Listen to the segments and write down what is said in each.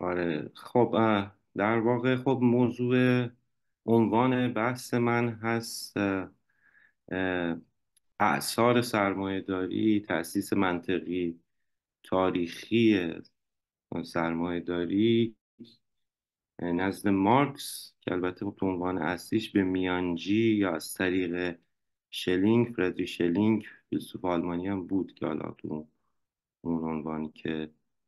آره خب در واقع خب موضوع عنوان بحث من هست اه، اعصار سرمایه داری، تأسیس منطقی تاریخی سرمایه داری نزد مارکس، که البته خب تو عنوان اصلیش به میانجی یا از طریق شلینگ، فردریش شلینگ فیلسوف آلمانی هم بود که حالا تو اون عنوانی که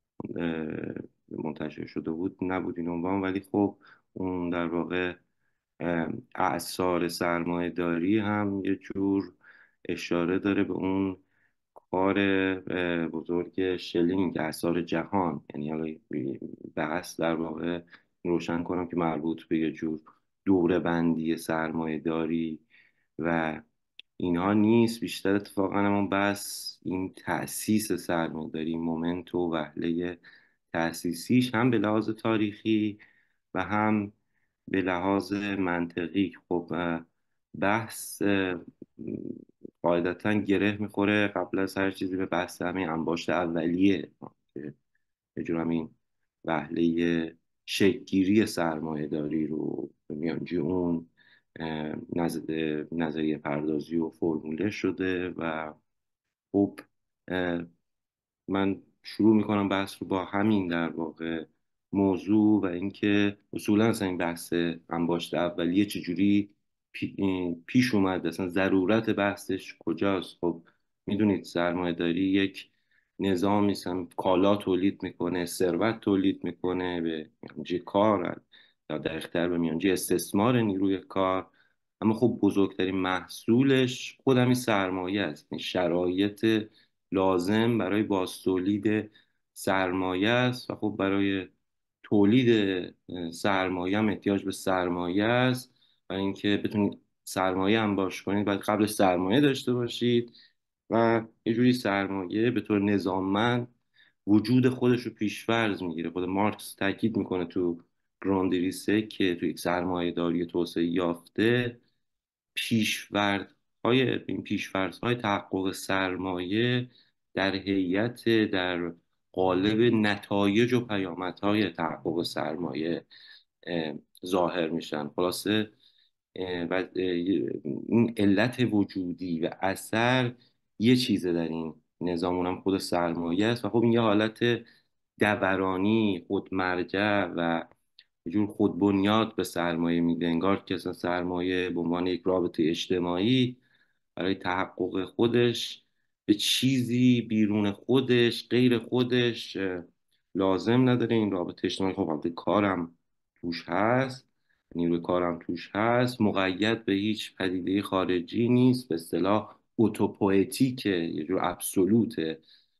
منتشر شده بود نبود این عنوان، ولی خب اون در واقع اعصار سرمایه داری هم یه جور اشاره داره به اون کار بزرگ شلینگ، اعصار جهان. یعنی حالا بحث در واقع روشن کنم که مربوط به یه جور دوره بندی سرمایه داری و اینها نیست، بیشتر اتفاقا همون بس این تأسیس سرمایه داری، مومنت و وهله تأسیسیش هم به لحاظ تاریخی و هم به لحاظ منطقی. خب بحث قاعدتا گره میخوره قبل از هر چیزی به بحث همین انباشت اولیه که یه جور همین وهله شکلگیری سرمایه داری رو به میانجی اون نزد نظریه پردازی و فرموله شده. و خب من شروع میکنم بحث رو با همین در واقع موضوع و اینکه اصولا اصلا این بحث انباشت اولیه چجوری پیش اومد، اصلا ضرورت بحثش کجاست. خب میدونید سرمایه داری یک نظامی است، کالا تولید میکنه، ثروت تولید میکنه به میانجی کار یا در اختیار به میانجی استثمار نیروی کار. اما خب بزرگترین محصولش خود همین سرمایه است، این شرایط لازم برای بازتولید سرمایه است. و خب برای تولید سرمایه هم احتیاج به سرمایه است. برای اینکه بتونید سرمایه انباش کنید باید قبل سرمایه داشته باشید و یه جوری سرمایه به طور نظاممند وجود خودش رو پیش‌فرض میگیره. خود مارکس تاکید میکنه تو گراندریسه که تو یک سرمایه داری توسعه یافته این پیش‌فرض‌های تحقق سرمایه در هیئت، در قالب نتایج و پیامدهای تحقق سرمایه ظاهر میشن. خلاصه این علت وجودی و اثر یه چیزه در این نظام، اونم خود سرمایه است. و خب این یه حالت دورانی، خودمرجع و یه جور خودبنیاد به سرمایه میده، انگار که اصلا سرمایه به عنوان یک رابطه اجتماعی برای تحقق خودش به چیزی بیرون خودش، غیر خودش لازم نداره. این رابطه اجتماعی خب البته کارم توش هست، نیروی کارم توش هست، مقید به هیچ پدیده خارجی نیست، به اصطلاح اوتوپوئتیکه، یه جور ابسولوته.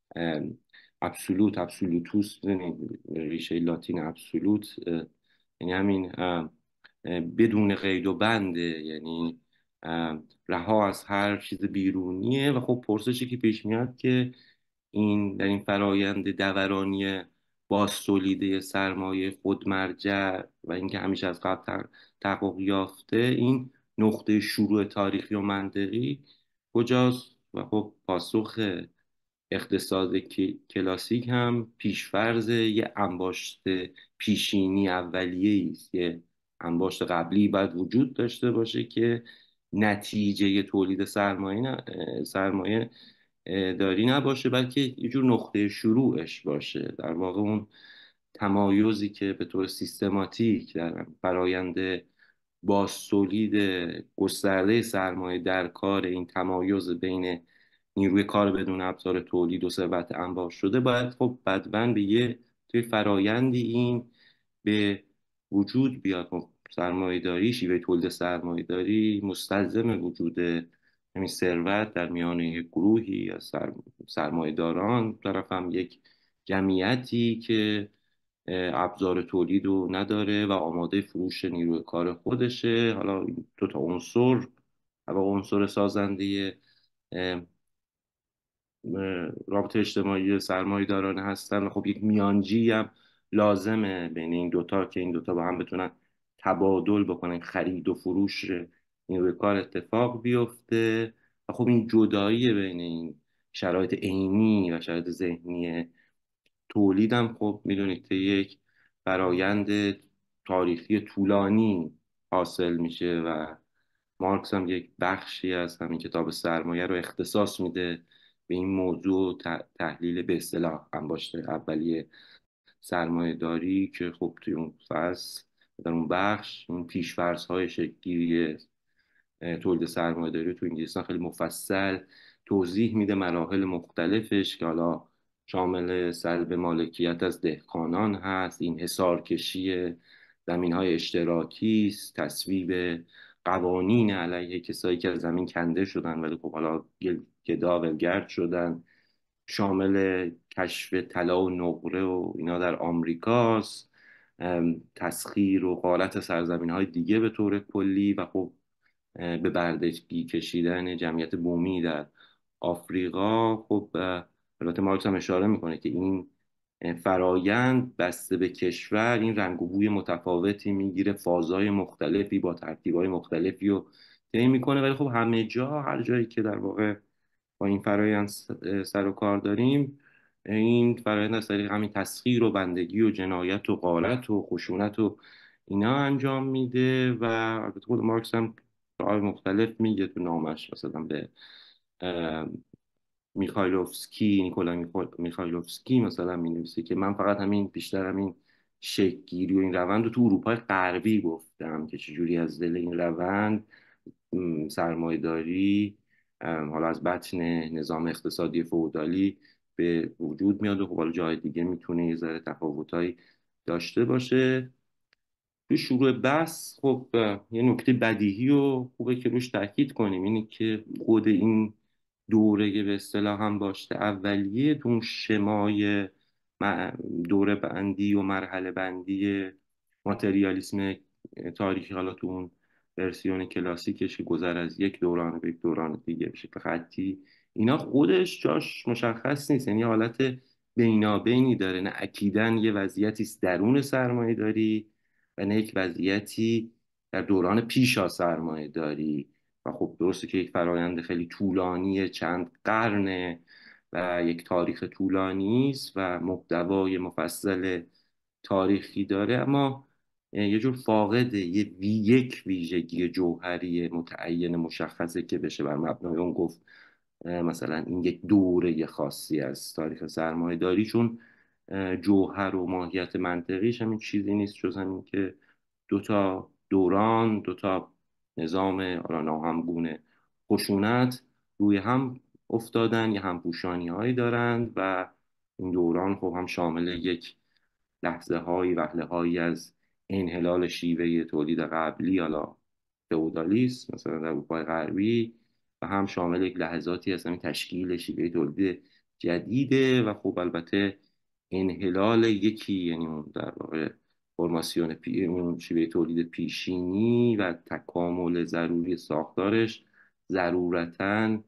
ابسولوتوس، ریشه لاتین ابسولوت، یعنی همین بدون قید و بنده، یعنی رها از هر چیز بیرونیه. و خب پرسشی که پیش میاد که این در این فرایند دورانی بازتولیده سرمایه خودمرجع و اینکه همیشه از قبل تحقق یافته، این نقطه شروع تاریخی و منطقی کجاست؟ و خب پاسخ اقتصاد کلاسیک هم پیشفرض یه انباشت پیشینی اولیه است. یه انباشت قبلی باید وجود داشته باشه که نتیجه تولید سرمایه داری نباشه، بلکه یه جور نقطه شروعش باشه. در واقع اون تمایزی که به طور سیستماتیک در فرایند بازتولید گسترده سرمایه در کار، این تمایز بین نیروی کار بدون ابزار تولید و ثروت انباش شده، باید خب بدون به یه توی فرایندی این به وجود بیاد. خب سرمایه داری، شیوه تولید سرمایه داری مستلزم وجود همین ثروت در میان یک گروهی از سرمایه داران، طرف هم یک جمعیتی که ابزار تولید رو نداره و آماده فروش نیروی کار خودشه. حالا این دو تا عنصر، حالا عنصر سازنده رابطه اجتماعی سرمایه دارانه هستن و خب یک میانجی هم لازمه بین این دوتا که این دوتا با هم بتونن تبادل بکنن، خرید و فروش نیروی کار اتفاق بیفته. و خب این جدایی بین این شرایط عینی و شرایط ذهنی تولیدم خب میدونید که یک فرایند تاریخی طولانی حاصل میشه و مارکس هم یک بخشی از همین کتاب سرمایه رو اختصاص میده به این موضوع تحلیل به اصطلاح انباشته اولیه سرمایه داری، که خب توی اون فصل در اون بخش این پیش‌فرض های شکلی تولید سرمایه داری تو انگلستان خیلی مفصل توضیح میده، مراحل مختلفش که حالا شامل سلب مالکیت از دهقانان هست، این حصارکشی زمین های اشتراکی است، تصویب قوانین علیه کسایی که از زمین کنده شدن ولی خب حالا گدا ولگرد شدن، شامل کشف طلا و نقره و اینا در آمریکاست، تسخیر و غارت سرزمین های دیگه به طور کلی، و خب به بردگی کشیدن جمعیت بومی در آفریقا. خب البته مارکس هم اشاره میکنه که این فرایند بسته به کشور این رنگ و بوی متفاوتی میگیره، فازهای مختلفی با ترتیبهای مختلفی رو طی میکنه، ولی خب همه جا، هر جایی که در واقع با این فرایند سر و کار داریم، این فرایند از طریق همین تسخیر و بندگی و جنایت و غارت و خشونت و اینا انجام میده. و البته خود مارکس هم راه مختلف میگه تو نامش، مثلا به نیکولای میخایلوفسکی مثلا مینویسه که من فقط همین بیشتر همین شکل گیری و این روند رو تو اروپای غربی گفتم که چجوری از دل این روند سرمایه‌داری حالا از بطن نظام اقتصادی فئودالی به وجود میاد و خب حالا جای دیگه میتونه یه ذره تفاوتایی داشته باشه. تو شروع بحث خب یه نکته بدیهی و خوبه که روش تاکید کنیم، اینه که خود این دوره به اصطلاح هم باشته اولیه تو اون شمای دوره بندی و مرحله بندی ماتریالیسم تاریخی، حالا تو اون ورسیون کلاسیکش که گذر از یک دوران به یک دوران دیگه به شکل خطی، اینا خودش جاش مشخص نیست، یعنی حالت بینابینی داره، نه اکیدن یه وضعیتی است درون سرمایه داری و نه یک وضعیتی در دوران پیش از سرمایه داری. و خب درسته که یک فرایند خیلی طولانی چند قرنه و یک تاریخ طولانی است و محتوای مفصل تاریخی داره، اما یه جور فاقد یک ویژگی جوهری متعین مشخصه که بشه بر مبنای اون گفت مثلا این یک دوره خاصی از تاریخ سرمایه داری، چون جوهر و ماهیت منطقیش همین چیزی نیست جز همین که دو تا دوران، دو تا نظام ناهمگون خشونت روی هم افتادن، یه همپوشانی هایی دارند و این دوران خب هم شامل یک لحظه هایی وهله هایی از انحلال شیوه تولید قبلی، حالا فئودالیسم مثلا در اروپای غربی، و هم شامل یک لحظاتی از همین تشکیل شیوه تولید جدیده و خب البته انحلال یکی، یعنی اون در واقع فرماسیون اون شیوه تولید پیشینی و تکامل ضروری ساختارش ضرورتاً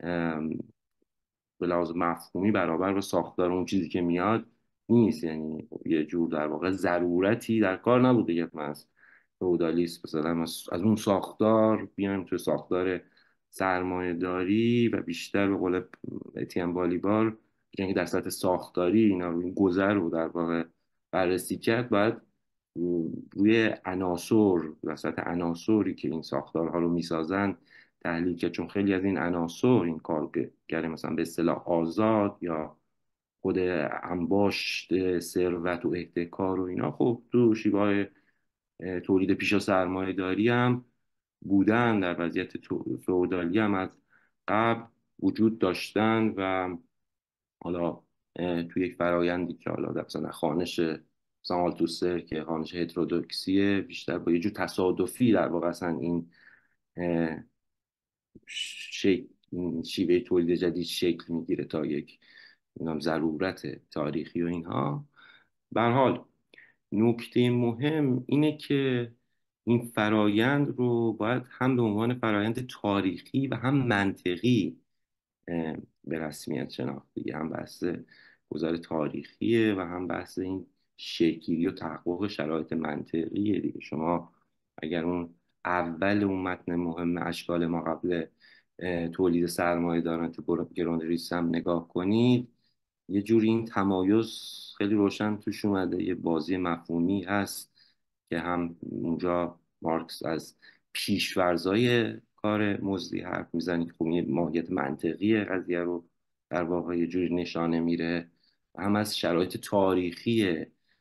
به لحاظ مفهومی برابر با ساختار اون چیزی که میاد نیست، یعنی یه جور در واقع ضرورتی در کار نبوده که من از فئودالیسم مثلا از اون ساختار بیایم تو ساختار سرمایه داری و بیشتر به قول اتین بالیبار که در سطح ساختاری اینا رو این گذر رو در واقع بررسی کرد، باید روی عناصر در سطح عناصری که این ساختارها رو میسازن تحلیل کرد، چون خیلی از این عناصر این کارگر مثلا به اصطلاح آزاد یا خود انباشت ثروت و احتکار و اینا خب تو شیوه تولید پیش از سرمایه داری هم بودن، در وضعیت فئودالی هم از قبل وجود داشتن و حالا توی یک فرایندی که حالا در مثلا خانش مثلا آلتوسر که خانش هترودوکسیه، بیشتر با یه جور تصادفی در واقع اصلا این شیوه تولید جدید شکل میگیره تا یک ضرورت تاریخی و اینها. به هر حال نکته مهم اینه که این فرایند رو باید هم به عنوان فرایند تاریخی و هم منطقی به رسمیت شناخت دیگه، هم بحث گذار تاریخیه و هم بحث این شکلی و تحقق شرایط منطقیه دیگه. شما اگر اون اول اون متن مهم اشکال ما قبل تولید سرمایه داران گران ریس هم نگاه کنید، یه جوری این تمایز خیلی روشن توش اومده. یه بازی مفهومی هست که هم اونجا مارکس از پیشورزای کار مزدی حرف میزنه که خب یه ماهیت منطقی قضیه رو در واقع یه جوری نشانه میره، و هم از شرایط تاریخی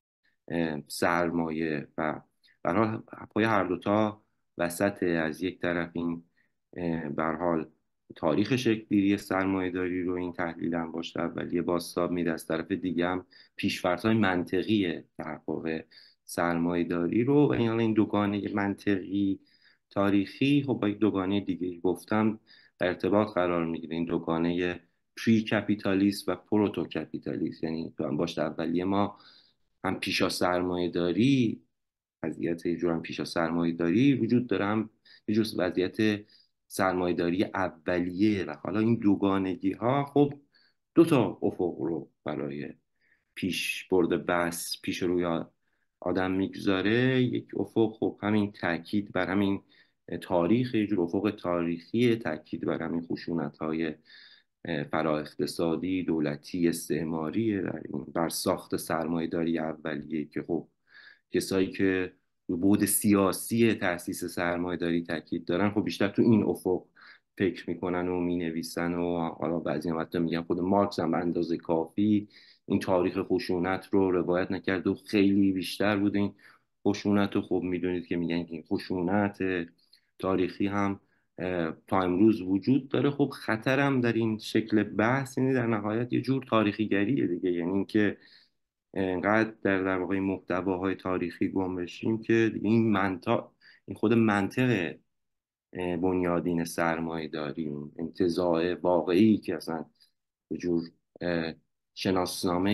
سرمایه و برای پای هر دوتا وسط. از یک طرف این به هر حال تاریخ شکلگیری سرمایه داری رو این تحلیل هم باشه اولیه بازتاب میده، از طرف دیگه هم پیشفرض‌های منطقی تحقق سرمایه داری رو، و این حالا این دوگانه منطقی تاریخی خب با یک دوگانه دیگه گفتم در ارتباط قرار میگیره. این دوگانه پری کپیتالیست و پروتو کپیتالیست، یعنی تو هم باشه اولیه ما هم پیشا سرمایه داری، وضعیت یه جور هم پیشا سرمایه داری وجود داره، هم یه جور وضعیت سرمایه داری اولیه. و حالا این دوگانگی ها خب دو تا افق رو برای پیش برده بس پیش روی آدم میگذاره. یک افق خب همین تاکید بر همین تاریخ، یه جور افق تاریخی تاکید بر همین خشونت های فرا اقتصادی دولتی استعماری بر ساخت سرمایه داری اولیه، که خب کسایی که رو بود سیاسی تأسیس سرمایه داری تاکید دارن خب بیشتر تو این افق فکر میکنن و مینویسن، و حالا بعضی هم حتی میگن خود مارکس هم به اندازه کافی این تاریخ خشونت رو روایت نکرد و خیلی بیشتر بود این خشونت. و خب میدونید که میگن که این خشونت تاریخی هم تا امروز وجود داره. خب خطرم در این شکل بحث اینه در نهایت یه جور تاریخی گریه دیگه، یعنی اینکه انقدر در واقع این محتواهای تاریخی گم بشیم که دیگه این منطق، این خود منطق بنیادین سرمایه داریم، انتزاع واقعی که اصلا به جور اه، شناسنامه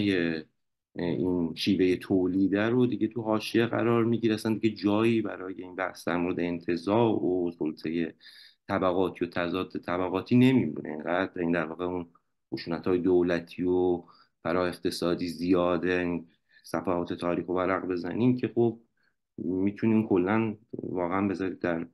این شیوه تولیده رو دیگه تو حاشیه قرار میگیره. اصلا دیگه جایی برای این بحث در مورد انتزاع و سلطه طبقاتی و تضاد طبقاتی نمیمونه. اینقدر این در واقع اون خشونت های دولتی و فرا اقتصادی زیاده، این صفحات تاریخ رو ورق بزنیم که خب میتونیم کلا واقعا بذارید در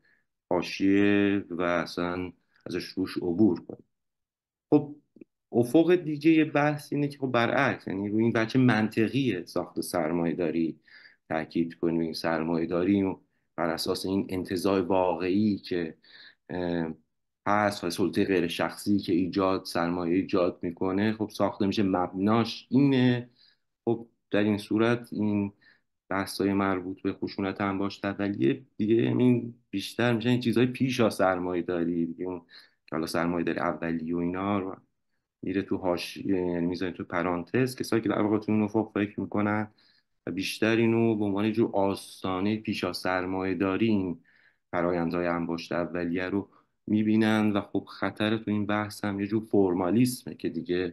حاشیه و اصلا ازش روش عبور کنیم. خب افق دیگه یه بحث اینه که خب برعکس، یعنی روی این بچه منطقیه ساخت سرمایه داری تاکید کنیم. این سرمایه داری و بر اساس این انتزاع واقعی که اه، هست و سلطه غیر شخصی که ایجاد سرمایه ایجاد میکنه خب ساخته میشه، مبناش اینه. خب در این صورت این بحث‌های مربوط به خشونت انباش اولیه دیگه این بیشتر میشن این چیزهای پیش از سرمایه داری دیگه. اون که حالا سرمایه داری اولی و اینا رو میره تو حاشیه، یعنی میذاریم تو پرانتز. کسایی که در واقع تو اون افق فکر میکنن و بیشتر اینو به عنوان یه جور آستانه پیش از سرمایه داری این فرآیندهای انباشت اولیه رو میبینن. و خب خطر تو این بحث هم یه جور فرمالیسمه که دیگه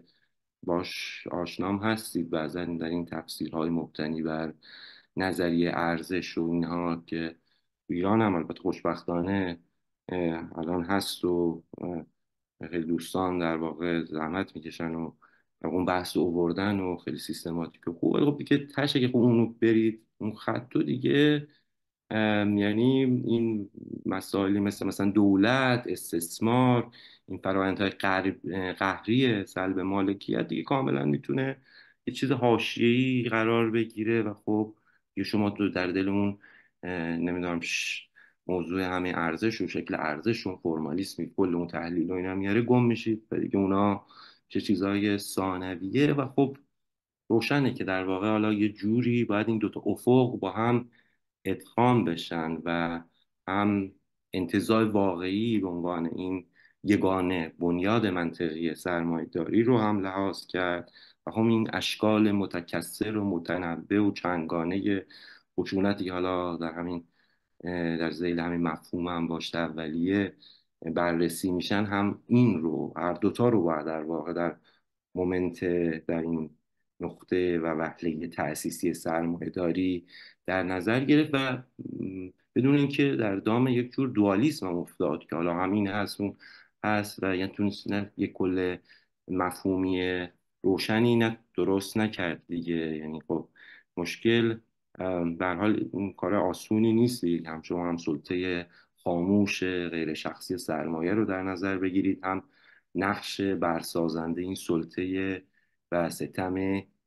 باش آشنام هستید بعضا در این تفسیرهای مبتنی بر نظریه ارزش و اینها که تو ایران هم البته خوشبختانه الان هست و خیلی دوستان در واقع زحمت میکشن و اون بحث رو آوردن و خیلی سیستماتیک و خوبه. خب دیگه تشه که خب اونو برید اون خط رو دیگه یعنی این مسائلی مثلا دولت استثمار، این فرآیندهای قهری سلب مالکیت دیگه کاملا میتونه یه چیز حاشیه‌ای قرار بگیره. و خب یه شما تو در دل اون نمیدونم موضوع همین ارزش و شکل ارزش و فرمالیسم کل اون تحلیل و اینا میاره گم میشید و دیگه اونا چه چیزای ثانویه. و خب روشنه که در واقع حالا یه جوری باید این دوتا افق با هم ادغام بشن و هم انتزاع واقعی به عنوان این یگانه بنیاد منطقی سرمایه داری رو هم لحاظ کرد، و هم این اشکال متکثر و متنوع و چندگانه خشونتی که حالا در همین در ذیل همین مفهوم هم باشه اولیه بررسی میشن، هم این رو هر دوتا رو باید در واقع در مومنت در این نقطه و وهله تأسیسی سرمایه داری در نظر گرفت و بدون اینکه در دام یک جور دوالیسم هم افتاد که حالا همین هست اون هست و یعنی تونست یک کل مفهومی روشنی درست نکرد دیگه. یعنی خب مشکل به هر حال این کار آسونی نیست دیگه. هم شما هم سلطه خاموش غیر شخصی سرمایه رو در نظر بگیرید، هم نقش برسازنده این سلطه و ستم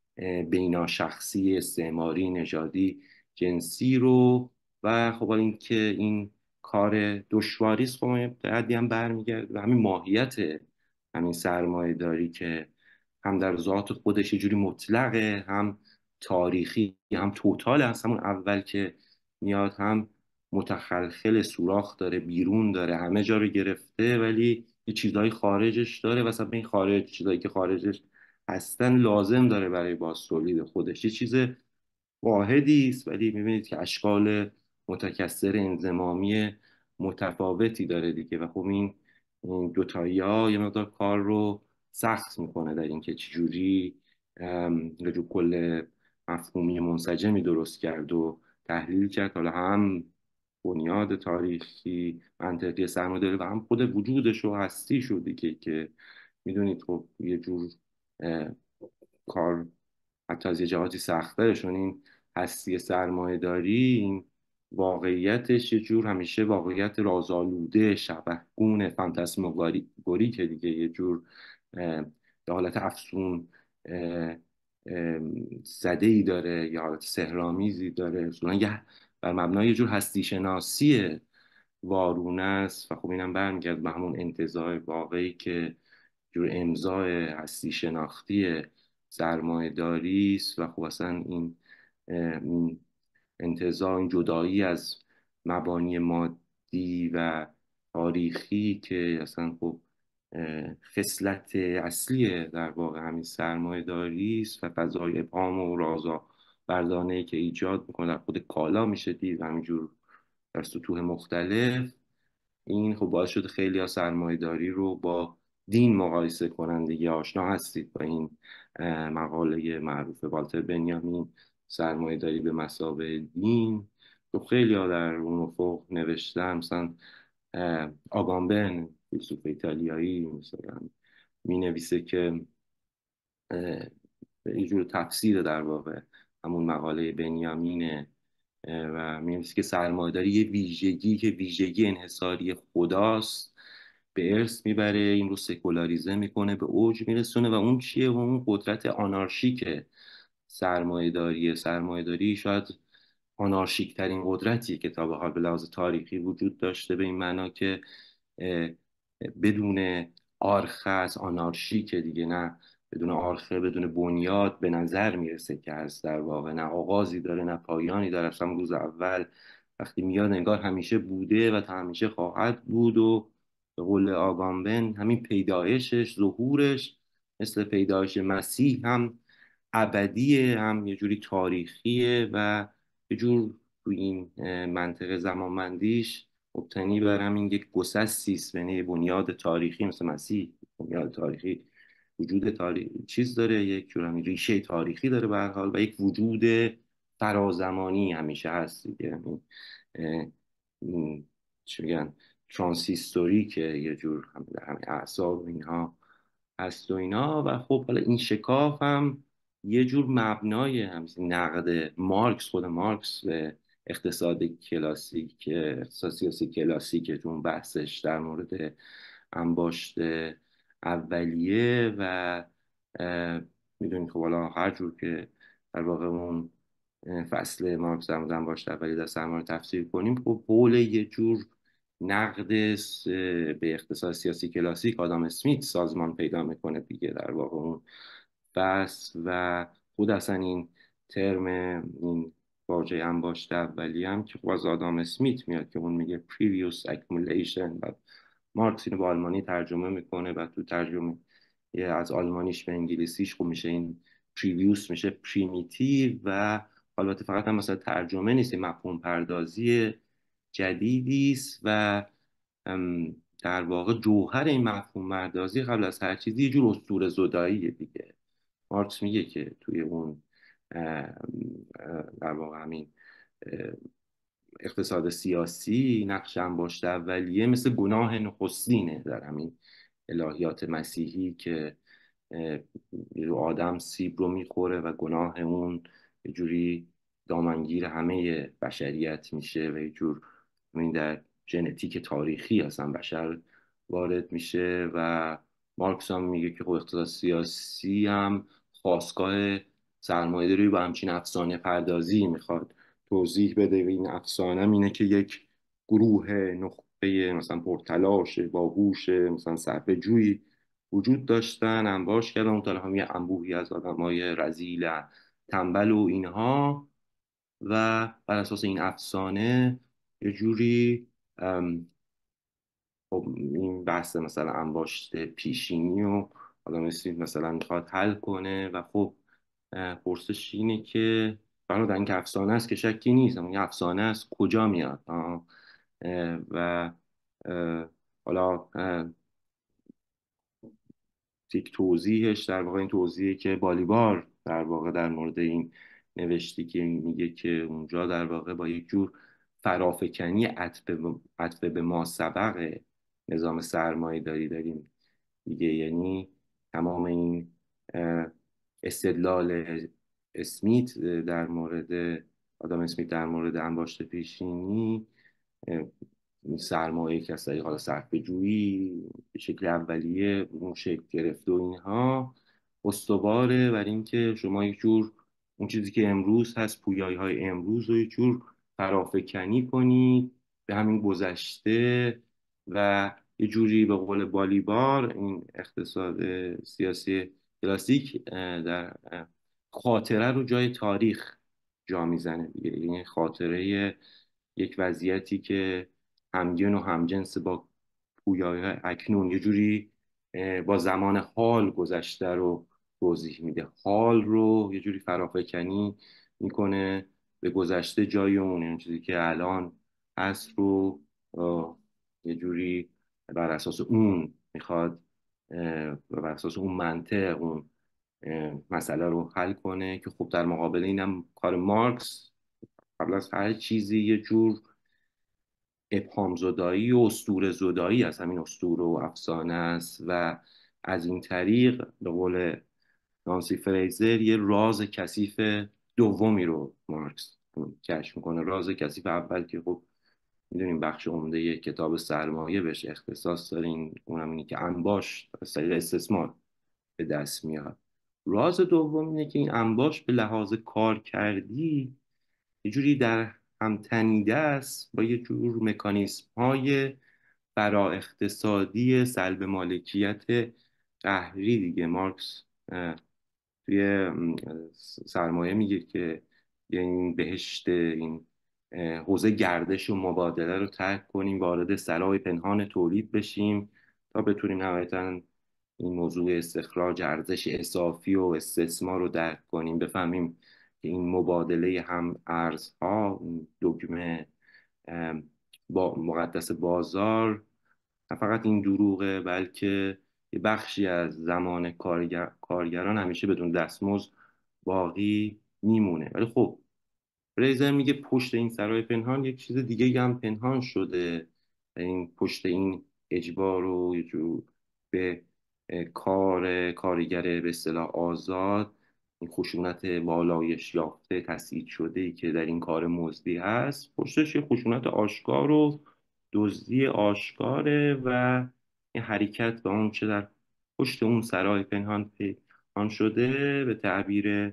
بیناشخصی استعماری نژادی جنسی رو. و خب حالا اینکه این کار دشواری است، خب به حدی هم برمیگرده به همین ماهیت همین سرمایه داری که هم در ذات خودش یه جوری مطلقه، هم تاریخی، هم توتال، از همون اول که میاد هم متخلخل، سوراخ داره، بیرون داره، همه جا رو گرفته، ولی یه چیزهای خارجش داره و اصلا این خارج، چیزهایی که خارجش هستن لازم داره برای بازتولید خودش. یه چیز واحدی است ولی میبینید که اشکال متکثر انضمامی متفاوتی داره دیگه. و خب این دوتایی ها یه مقدار کار رو سخت میکنه در اینکه چجوری یه جو کل مفهومی منسجمی درست کرد و تحلیل کرد، حالا هم بنیاد تاریخی منطقی سرمایه‌داری و هم خود وجودش و هستی شو دیگه، که میدونید خب یه جور اه، کار حتی از یه جهاتی سخت‌تره، چون این هستی سرمایه داری، این واقعیتش یه جور همیشه واقعیت رازآلوده، شبحگونه، فانتاسماگوری که دیگه یه جور به حالت افسون اه، اه، زده ای داره یا حالت سحرآمیزی داره، اصولا یه بر مبنای یه جور هستی شناسی وارونه است. و خب اینم برمیگرد به همون انتزاع واقعی که جور امضای هستی شناختی سرمایه داری است. و خب اصلا این انتزاع، این جدایی از مبانی مادی و تاریخی که اصلا خب خصلت اصلی در واقع همین سرمایه داری است و فضای ابهام و رازا بردانه که ایجاد میکنه در خود کالا میشه دید و همینجور در سطوح مختلف. این خب باعث شده خیلی ها سرمایه داری رو با دین مقایسه کنن دیگه. آشنا هستید با این مقاله معروف والتر بنیامین، سرمایه داری به مثابه دین. تو خیلی ها در اون افق نوشتن، مثلا آگامبن فیلسوف ایتالیایی مثلا می نویسه که اه، یه جور تفسیر در واقع همون مقاله بنیامینه و می‌نویسه که سرمایه‌داری یه ویژگی که ویژگی انحصاری خداست به ارث میبره، این رو سکولاریزه میکنه، به اوج میرسونه. و اون چیه؟ و اون قدرت آنارشیکه. سرمایه‌داری شاید آنارشیک ترین قدرتی که تا به حال به لحاظ تاریخی وجود داشته، به این معنا که اه، بدون آرخه آنارشیکه دیگه، نه بدون آرخه، بدون بنیاد به نظر میرسه که هست در واقع، نه آغازی داره نه پایانی داره. اصلا روز اول وقتی میاد انگار همیشه بوده و تا همیشه خواهد بود. و به قول آگامبن همین پیدایشش، ظهورش، مثل پیدایش مسیح هم ابدیه، هم یه جوری تاریخیه و یه جور تو این منطقه زمانمندیش مبتنی بر همین یک گسستی است، یعنی بنیاد تاریخی مثل مسیح. بنیاد تاریخی، وجود تاریخ چیز داره، یک جور همین ریشه تاریخی داره به هر حال، و یک وجود فرازمانی همیشه هست دیگه. اه، چی میگن، ترانسیستوری که یه جور همین اعصاب اینها هست و اینا. و خب حالا این شکاف هم یه جور مبنای همین نقد مارکس، خود مارکس به اقتصاد کلاسیک، اقتصاد سیاسی کلاسیک، که تو اون بحثش در مورد انباشت اولیه و میدونید خب حالا هر جور که در واقع اون فصل مارکس در مورد انباشت اولیه در سرمایه تفسیر کنیم، خب حول یه جور نقد به اقتصاد سیاسی کلاسیک آدام اسمیت سازمان پیدا میکنه دیگه در واقع اون بحث. و خود اصلا این ترم، این واژه انباشت اولی هم که خب از آدام اسمیت میاد که اون میگه previous accumulation، و مارکس اینو با آلمانی ترجمه میکنه و تو ترجمه از آلمانیش به انگلیسیش خب میشه این previous میشه primitive. و البته فقط هم مثلا ترجمه نیست، این مفهوم پردازی جدیدی است و در واقع جوهر این مفهوم پردازی قبل از هر چیزی یه جور اسطوره زداییه دیگه. مارکس میگه که توی اون در واقع همین اقتصاد سیاسی نقش انباشت اولیه مثل گناه نخستینه در همین الهیات مسیحی که رو آدم سیب رو میخوره و گناه اون یه جوری دامنگیر همه بشریت میشه و یه جور این در ژنتیک تاریخی اصلا بشر وارد میشه. و مارکس هم میگه که خب اقتصاد سیاسی هم خاستگاه سرمایه‌داری با همچین افسانه پردازی میخواد توضیح بده. و این افسانه اینه که یک گروه نخبه مثلا پرتلاش باهوش مثلا صرفه جویی وجود داشتن، انباش کردن اون طرف هم یه انبوهی از آدمای رذیل تنبل و اینها. و بر اساس این افسانه یه جوری خب این بحث مثلا انباشت پیشینی و آدم اسمیت مثلا میخواد حل کنه. و خب پرسش اینه که بنا اینکه افسانه است که شکی نیست، اما این افسانه است کجا میاد؟ و حالا یک توضیحش در واقع این توضیحی که بالیبار در واقع در مورد این نوشتی که میگه که اونجا در واقع با یک جور فرافکنی عطف به ما سبق نظام سرمایه داریم دیگه. یعنی تمام این اه، استدلال اسمیت در مورد آدم اسمیت در مورد انباشت پیشینی، سرمایه که از طریق حالا صرفه جویی به شکل اولیه اون شکل گرفته و اینها، استواره بر اینکه شما یک جور اون چیزی که امروز هست، پویایی های امروز رو یک جور فرافکنی کنید به همین گذشته. و یه جوری به قول بالیبار این اقتصاد سیاسی کلاسیک در خاطره رو جای تاریخ جا میزنه دیگه. یعنی خاطره یک وضعیتی که همگن و همجنس با پویای اکنون، یه جوری با زمان حال گذشته رو توضیح میده، حال رو یه جوری فرافکنی میکنه به گذشته جای اون، یعنی چیزی که الان هست رو یه جوری بر اساس اون میخواد و بر اساس اون منطق اون مسئله رو حل کنه. که خب در مقابل اینم کار مارکس قبل از هر چیزی یه جور ابهام زدایی و اسطوره زدایی از همین اسطوره و افسانه است. و از این طریق به قول نانسی فریزر یه راز کثیف دومی رو مارکس کشف میکنه. راز کثیف اول که خب میدونیم بخش عمده کتاب سرمایه بهش اختصاص دارین، اونم اینه که انباش از طریق استثمار به دست میاد. راز دوم اینه که این انباش به لحاظ کار کردی یه جوری در هم تنیده است با یه جور مکانیسم های فرا اقتصادی سلب مالکیت قهری دیگه. مارکس توی سرمایه میگه که یعنی این بهشت، این حوزه گردش و مبادله رو ترک کنیم، وارد سرای پنهان تولید بشیم تا بتونیم نهایتا این موضوع استخراج ارزش اضافی و استثمار رو درک کنیم، بفهمیم که این مبادله هم ارزها، این دگمه با مقدس بازار، نه فقط این دروغه بلکه یه بخشی از زمان کارگران همیشه بدون دستمزد باقی میمونه. ولی خب فریزر میگه پشت این سرای پنهان یک چیز دیگه هم پنهان شده. این پشت این اجبار و یه جور به کارگر به اصطلاح آزاد، این خشونت والایش یافته تثبیت شده ای که در این کار مزدی هست، پشتش یه خشونت آشکار و دزدی آشکاره. و این حرکت به اون چه در پشت اون سرای پنهان شده، به تعبیر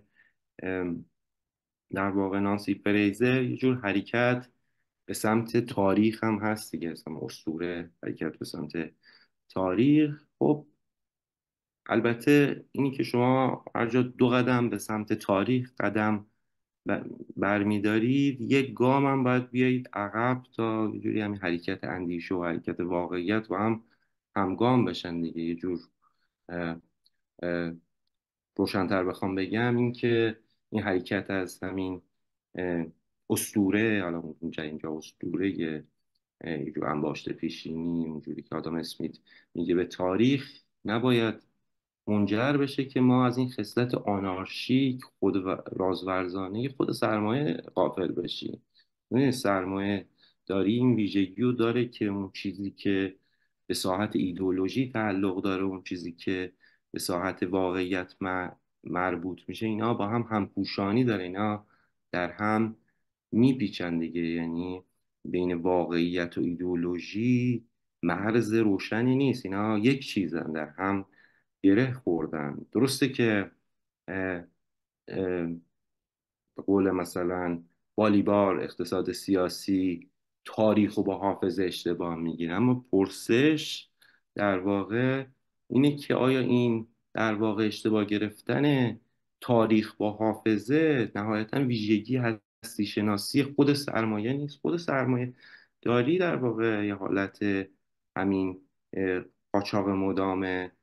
در واقع نانسی فریزر، یه جور حرکت به سمت تاریخ هم هست دیگه، مثلا اسطوره، حرکت به سمت تاریخ. خب البته اینی که شما هر جا دو قدم به سمت تاریخ قدم برمیدارید، یک گام هم باید بیایید عقب تا یه جوری همین حرکت اندیشه و حرکت واقعیت و هم همگام بشن دیگه. یه جور اه، اه، روشن‌تر بخوام بگم این که این حرکت از همین اه، اسطوره، حالا اینجا اسطوره یه جور انباشته پیشینی اونجوری که آدم اسمیت میگه به تاریخ، نباید منجر بشه که ما از این خصلت آنارشیک خود رازورزانه خود سرمایه غافل بشیم. این سرمایه داری این ویژگی رو داره که اون چیزی که به ساحت ایدئولوژی تعلق داره، اون چیزی که به ساحت واقعیت مربوط میشه، اینا با هم همپوشانی داره، اینا در هم میپیچن دیگه. یعنی بین واقعیت و ایدئولوژی مرز روشنی نیست، اینا یک چیزن، در هم گره خوردن. درسته که به قول مثلا والیبال، اقتصاد سیاسی، تاریخ رو با حافظه اشتباه میگیره. اما پرسش در واقع اینه که آیا این در واقع اشتباه گرفتن تاریخ با حافظه نهایتا ویژگی هستی شناسی خود سرمایه نیست؟ خود سرمایه داری در واقع یه حالت همین اه، قاچاق مدام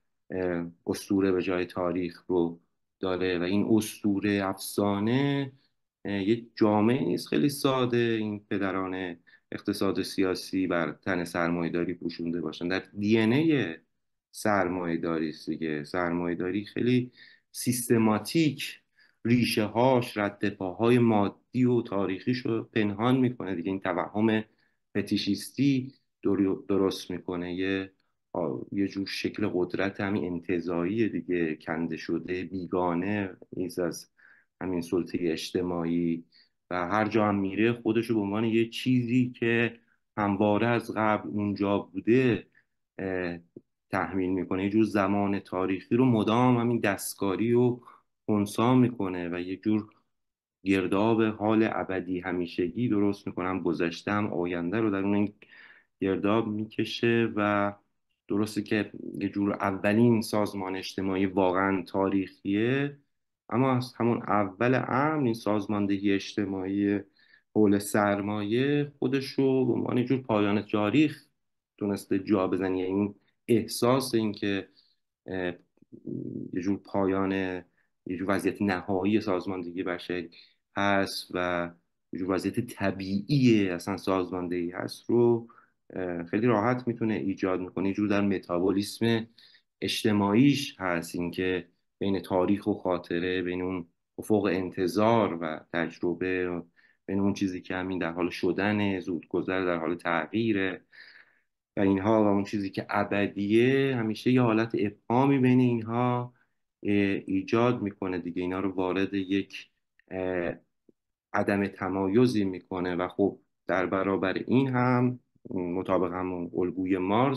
اسطوره به جای تاریخ رو داره و این اسطوره افسانه یه جامعه نیست خیلی ساده این پدران اقتصاد سیاسی بر تن سرمایه داری پوشونده باشن. در دی ان ای سرمایه داری است دیگه. سرمایه داری خیلی سیستماتیک ریشه هاش، رد پاهای مادی و تاریخیش رو پنهان میکنه دیگه. این توهم فتیشیستی درست میکنه، یه جور شکل قدرت همین انتزاعی دیگه، کنده شده، بیگانه نیز از همین سلطه اجتماعی، و هر جا هم میره خودشو به عنوان یه چیزی که همواره از قبل اونجا بوده اه، تحمیل میکنه. یه جور زمان تاریخی رو مدام همین دستکاری و خنثی میکنه و یه جور گرداب حال ابدی همیشگی درست میکنم، گذشته هم آینده رو در اون گرداب میکشه. و درسته که یه جور اولین سازمان اجتماعی واقعا تاریخیه، اما از همون اول امر این سازماندهی اجتماعی حول سرمایه خودش رو به عنوان یه جور پایان تاریخ تونسته جا بزنه. یعنی این احساس این که اه، یه جور پایان، یه جور وضعیت نهایی سازماندهی بشر هست و یه جور وضعیت طبیعی اصلا سازماندهی هست رو خیلی راحت میتونه ایجاد میکنه. یه جور در متابولیسم اجتماعیش هست اینکه بین تاریخ و خاطره، بین اون افق انتظار و تجربه، بین اون چیزی که همین در حال شدن، زودگذر در حال تغییره و اینها، و اون چیزی که ابدیه، همیشه یه حالت ابهامی بین اینها ایجاد میکنه دیگه. اینا رو وارد یک اه، عدم تمایزی میکنه. و خب در برابر این هم مطابق همون الگوی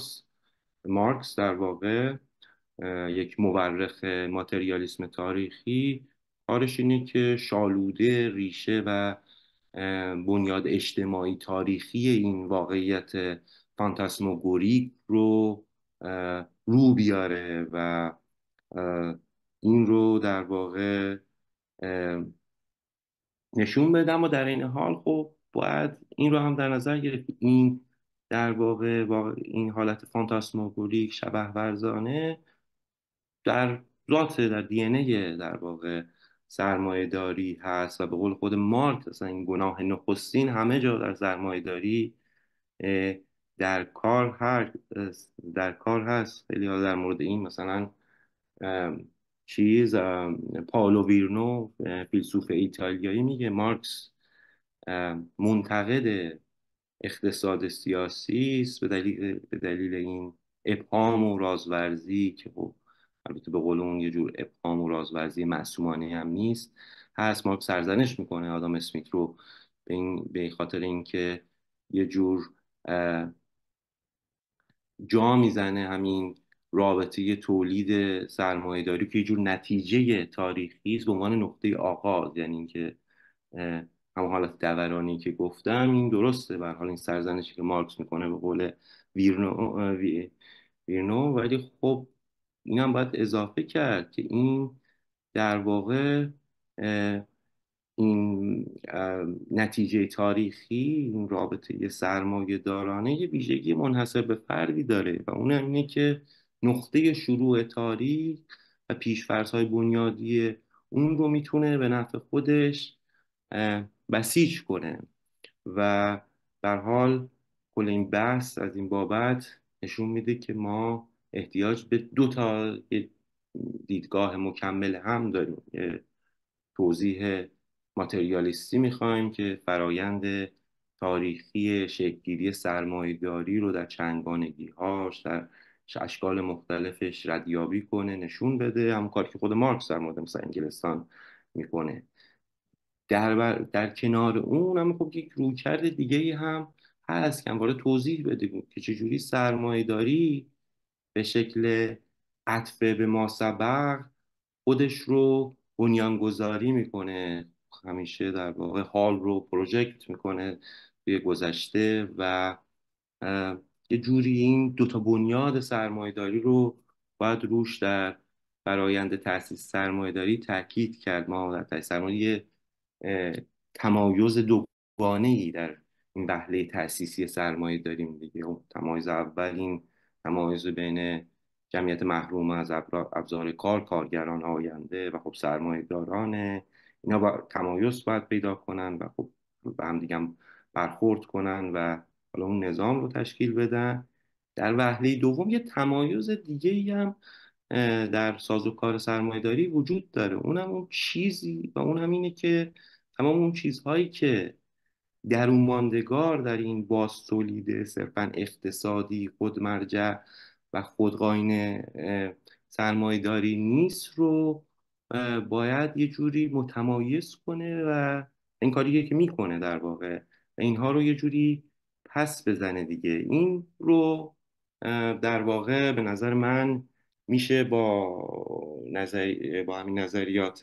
مارکس در واقع یک مورخ ماتریالیسم تاریخی کارش اینه که شالوده ریشه و بنیاد اجتماعی تاریخی این واقعیت فانتاسموگوریک رو رو بیاره و اه، این رو در واقع نشون بدم. و در این حال خب باید این رو هم در نظر گرفت، این در واقع این حالت فانتاسماگوریک شبه ورزانه در ذات، در دی ان ای در واقع سرمایه داری هست. و به قول خود مارکس اصلا این گناه نخستین همه جا در سرمایه داری در کار در کار هست. خیلی ها در مورد این مثلا ام، پائولو ویرنو فیلسوف ایتالیایی میگه مارکس منتقد اقتصاد سیاسی است به دلیل این ابهام و رازورزی که خب البته به قول اون یه جور ابهام و رازورزی معصومانه هم نیست هست. مارکس سرزنش میکنه آدم اسمیت رو به این خاطر اینکه یه جور جا میزنه همین رابطه تولید سرمایه‌داری که یه جور نتیجه تاریخی است به عنوان نقطه آغاز. یعنی اینکه اه، همون حالت دورانی که گفتم این درسته، به هر حال این سرزنشی که مارکس میکنه به قول ویرنو ویرنو. ولی خب اینم باید اضافه کرد که این در واقع این نتیجه تاریخی، این رابطه سرمایه دارانه یه ویژگی منحصر به فردی داره و اون هم اینه که نقطه شروع تاریخ و پیش‌فرض‌های بنیادی اون رو میتونه به نفع خودش بسیج کنه. و در حال کل این بحث از این بابت نشون میده که ما احتیاج به دو تا دیدگاه مکمل هم داریم. توضیح ماتریالیستی میخوایم که فرایند تاریخی شکلگیری سرمایه‌داری رو در چندگانگی‌هاش، در اشکال مختلفش ردیابی کنه، نشون بده، همون کاری که خود مارکس در مورد مثلا انگلستان میکنه. در کنار اون هم خب یک رویکرد دیگه ای هم هست که همواره توضیح بده که چجوری سرمایه‌داری به شکل عطف به ما سبق خودش رو بنیانگذاری میکنه، همیشه در واقع حال رو پروژکت میکنه توی گذشته و یه جوری این دوتا بنیاد سرمایه‌داری رو باید روش در فرایند تأسیس سرمایه‌داری تاکید کرد. ما در تأسیس سرمایه اه، تمایز دوگانه‌ای در این وهله تأسیسی سرمایه داریم دیگه. اون تمایز اول این تمایز بین جمعیت محروم از ابزار کار، کارگران آینده و خب سرمایه دارانه. اینا با تمایز باید پیدا کنن و خب به هم دیگه برخورد کنن و حالا اون نظام رو تشکیل بدن. در وهله دوم یه تمایز دیگه ای هم در سازوکار سرمایه‌داری وجود داره، اونم اون چیزی و اون هم اینه که تمام اون چیزهایی که درون ماندگار در این باز تولید صرفا اقتصادی خودمرجع و خودقاین سرمایه‌داری نیست رو باید یه جوری متمایز کنه و این کاریه که میکنه در واقع، و اینها رو یه جوری پس بزنه دیگه. این رو در واقع به نظر من میشه با همین نظریات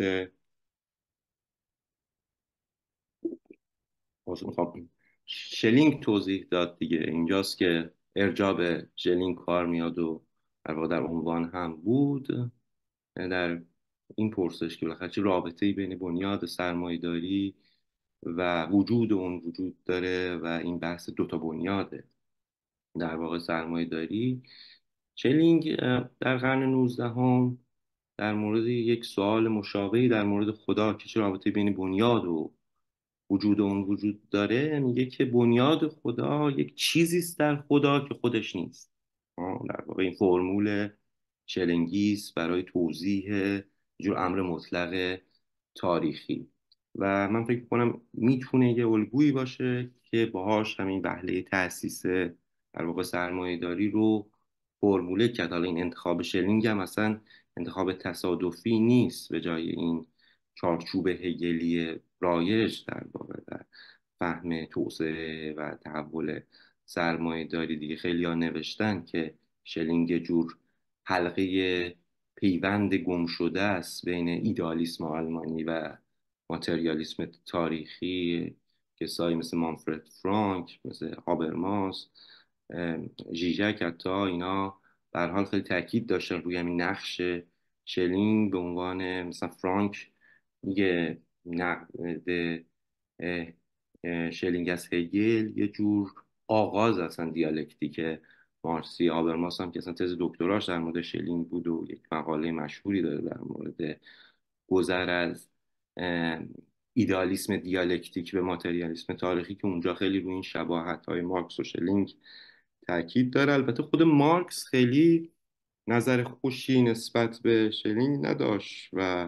میخوام شلینگ توضیح داد دیگه. اینجاست که ارجاع به شلینگ کار میاد و در واقع در عنوان هم بود در این پرسش که بالاخره چه رابطه‌ای بین بنیاد سرمایه‌داری و وجود اون وجود داره و این بحث دوتا بنیاده در واقع سرمایه‌داری. شلینگ در قرن 19 در مورد یک سوال مشابهی در مورد خدا که چه رابطه بین بنیاد و وجود اون وجود داره، میگه که بنیاد خدا یک چیزی است در خدا که خودش نیست. در واقع این فرمول چلنگیست برای توضیح یه جور امر مطلق تاریخی و من فکر کنم میتونه یه الگویی باشه که باهاش همین وهله تأسیس در واقع سرمایه داری رو فرموله کرد. حالا این انتخاب شلینگ هم اصلا انتخاب تصادفی نیست، به جای این چارچوب هگلی رایج در واقع در فهم توسعه و تحول سرمایه داری دیگه. خیلی ها نوشتن که شلینگ یه جور حلقه پیوند گم شده است بین ایدئالیسم آلمانی و ماتریالیسم تاریخی. کسایی مثل مانفرد فرانک، مثل هابرماس، ژیژک، حتی اینا به هر حال خیلی تاکید داشتن روی همین نقش شلینگ. به عنوان مثلا فرانک میگه نقد اه، شلینگ از هگل یه جور آغاز اصلا دیالکتیک مارسی. هابرماس هم که اصلا تز دکتراش در مورد شلینگ بود و یک مقاله مشهوری داره در مورد گذر از اه، ایدئالیسم دیالکتیک به ماتریالیسم تاریخی که اونجا خیلی روی این شباهت های مارکس و شلینگ تاکید داره. البته خود مارکس خیلی نظر خوشی نسبت به شلینگ نداشت و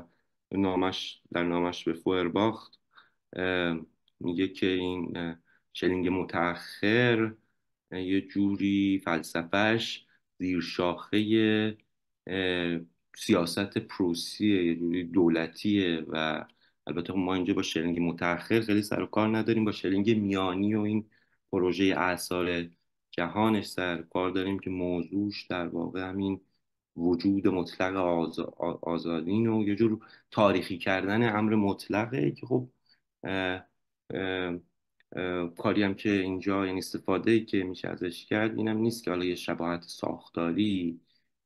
در نامش به فوئرباخ اه، میگه که این شلینگ متأخر یه جوری فلسفهش زیر شاخه اه، سیاست پروسیه، یه جوری دولتیه. و البته خب ما اینجا با شلینگ متأخر خیلی سر و کار نداریم، با شلینگ میانی و این پروژه اعصار جهانش سر کار داریم که موضوعش در واقع همین وجود مطلق آزادین و یه جور تاریخی کردن امر مطلقه که خب اه، اه، کاری هم که اینجا یعنی استفاده ای که میشه ازش کرد اینم نیست که حالا یه شباهت ساختاری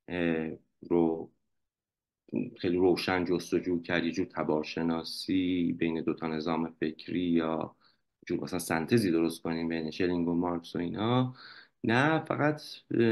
رو خیلی روشن جستجو کرد، یه جور تبارشناسی بین دوتا نظام فکری یا جور مثلا سنتزی درست کنیم بین شلینگ و مارکس و اینا. نه، فقط